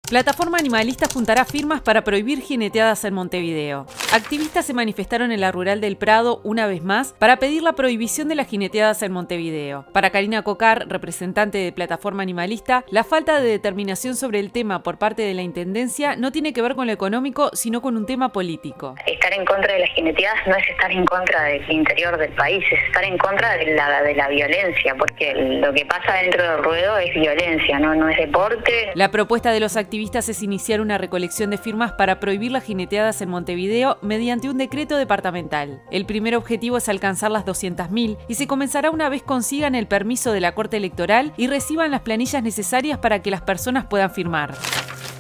Plataforma animalista juntará firmas para prohibir jineteadas en Montevideo. Activistas se manifestaron en la Rural del Prado una vez más para pedir la prohibición de las jineteadas en Montevideo. Para Karina Cocar, representante de Plataforma Animalista, la falta de determinación sobre el tema por parte de la Intendencia no tiene que ver con lo económico, sino con un tema político. Estar en contra de las jineteadas no es estar en contra del interior del país, es estar en contra de la violencia, porque lo que pasa dentro del ruedo es violencia, no es deporte. La propuesta de los activistas es iniciar una recolección de firmas para prohibir las jineteadas en Montevideo mediante un decreto departamental. El primer objetivo es alcanzar las 200.000 y se comenzará una vez consigan el permiso de la Corte Electoral y reciban las planillas necesarias para que las personas puedan firmar.